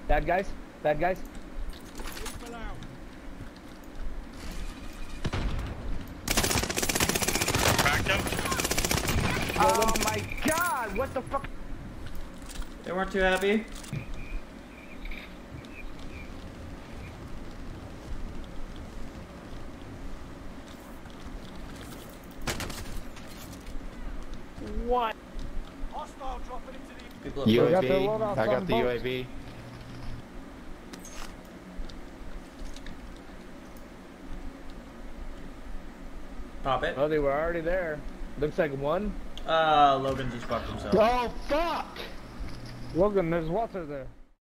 Bad guys. Bad guys. Cracked him. Oh my god! What the fuck? They weren't too happy. What? Hostile dropping into the People at got their UAV. loadouts I got on the boats. UAV. Pop it. Oh, they were already there. Looks like one. Logan just fucked himself. Oh fuck! Logan, there's water there.